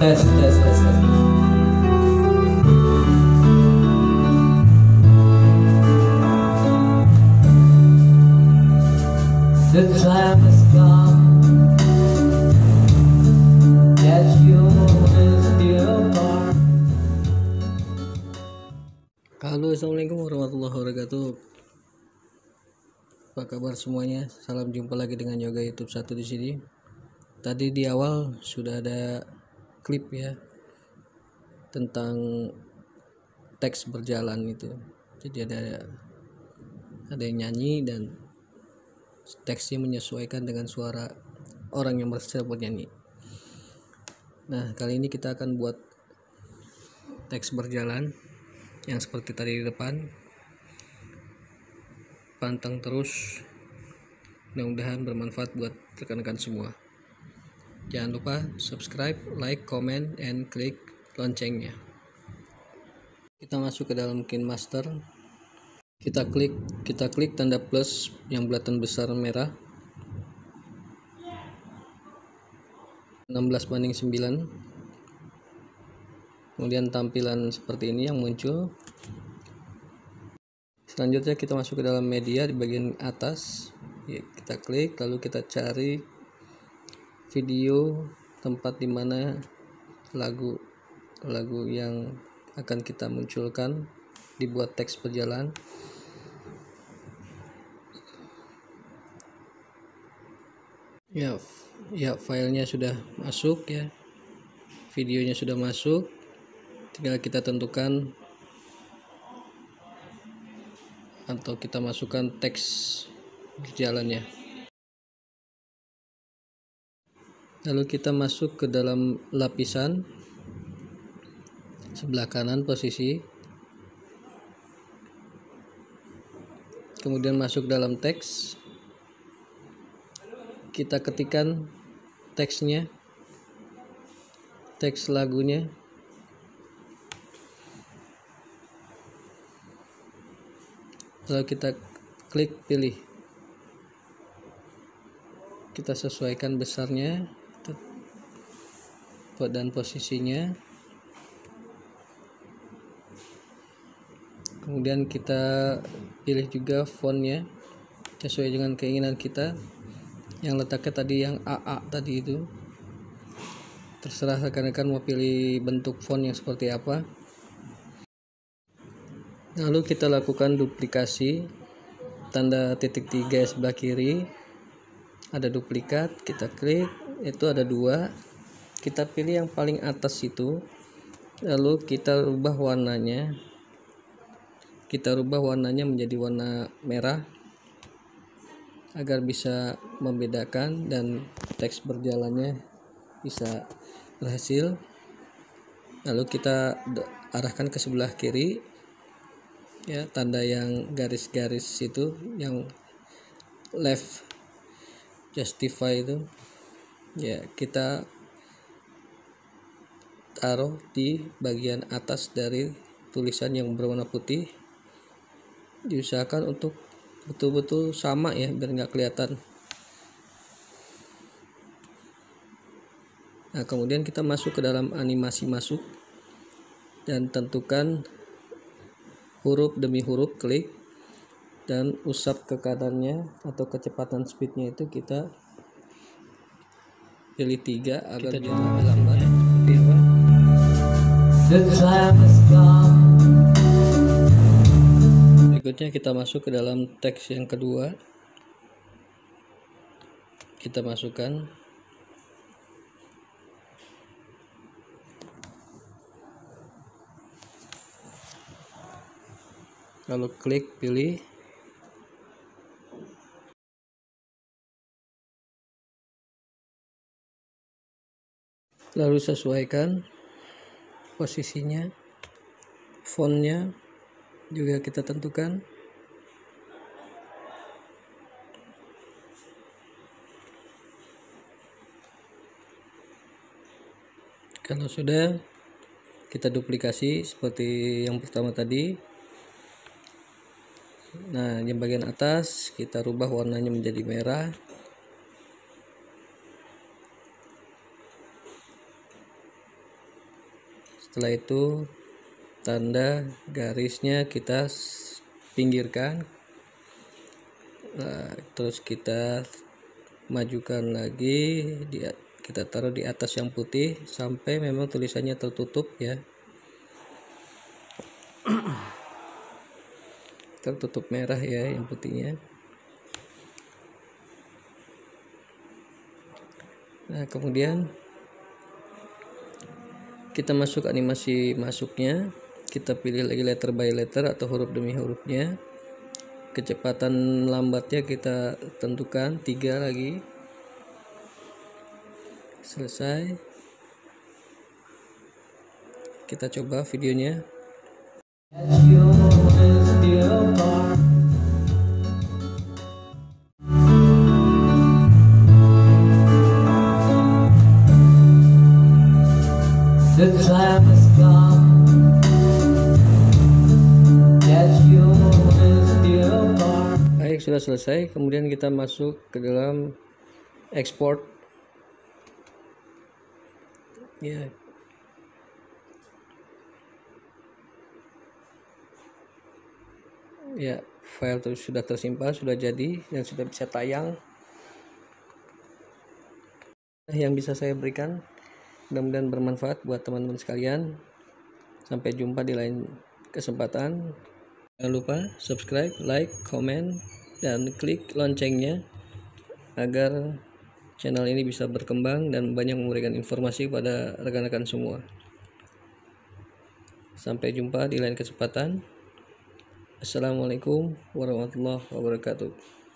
tes tes tes tes. The time has come as you still apart. Halo, assalamualaikum warahmatullahi wabarakatuh. Apa kabar semuanya? Salam jumpa lagi dengan Yoga YouTube 1 di sini. Tadi di awal sudah ada klip ya tentang teks berjalan itu. Jadi ada yang nyanyi dan teksnya menyesuaikan dengan suara orang yang bersiap bernyanyi. Nah, kali ini kita akan buat teks berjalan yang seperti tadi di depan. Pantang terus, mudah-mudahan bermanfaat buat rekan-rekan semua. Jangan lupa subscribe, like, comment, and klik loncengnya. Kita masuk ke dalam KineMaster. Kita klik tanda plus yang bulatan besar merah 16:9. Kemudian tampilan seperti ini yang muncul. Selanjutnya kita masuk ke dalam media di bagian atas ya, kita klik, lalu kita cari video tempat dimana lagu yang akan kita munculkan dibuat teks berjalan. Ya, filenya sudah masuk ya, videonya sudah masuk, tinggal kita tentukan atau kita masukkan teks berjalannya. Lalu kita masuk ke dalam lapisan sebelah kanan posisi, kemudian masuk dalam teks, kita ketikkan teksnya, teks lagunya. Lalu kita klik pilih, kita sesuaikan besarnya dan posisinya, kemudian kita pilih juga fontnya sesuai dengan keinginan kita. Yang letaknya tadi yang AA tadi itu terserah rekan-rekan mau pilih bentuk font yang seperti apa. Lalu kita lakukan duplikasi, tanda titik 3 sebelah kiri ada duplikat, kita klik, itu ada 2, kita pilih yang paling atas itu, lalu kita rubah warnanya, menjadi warna merah agar bisa membedakan dan teks berjalannya bisa berhasil. Lalu kita arahkan ke sebelah kiri ya, tanda yang garis-garis itu yang left justify itu ya, kita taruh di bagian atas dari tulisan yang berwarna putih. Diusahakan untuk betul-betul sama ya, biar nggak kelihatan. Nah, kemudian kita masuk ke dalam animasi masuk dan tentukan huruf demi huruf, klik dan usap ke kanannya atau kecepatan speednya itu kita pilih 3 agar kita juga lambat. Berikutnya kita masuk ke dalam teks yang kedua, kita masukkan lalu klik pilih, lalu sesuaikan posisinya, fontnya juga kita tentukan. Kalau sudah, kita duplikasi seperti yang pertama tadi. Nah, yang bagian atas kita rubah warnanya menjadi merah. Setelah itu tanda garisnya kita pinggirkan. Nah, terus kita majukan lagi, kita taruh di atas yang putih sampai memang tulisannya tertutup ya, tertutup merah ya yang putihnya. Nah, kemudian kita masuk animasi masuknya, kita pilih lagi letter by letter atau huruf demi hurufnya. Kecepatan lambatnya kita tentukan 3 lagi. Selesai. Kita coba videonya. As you missed your bar. The time has come. As you missed your bar. Baik, sudah selesai. Kemudian kita masuk ke dalam export. Ya. Ya, file sudah tersimpan, sudah jadi dan sudah bisa tayang. Yang bisa saya berikan, mudah-mudahan bermanfaat buat teman-teman sekalian. Sampai jumpa di lain kesempatan. Jangan lupa subscribe, like, komen, dan klik loncengnya agar channel ini bisa berkembang dan banyak memberikan informasi pada rekan-rekan semua. Sampai jumpa di lain kesempatan. Assalamualaikum warahmatullahi wabarakatuh.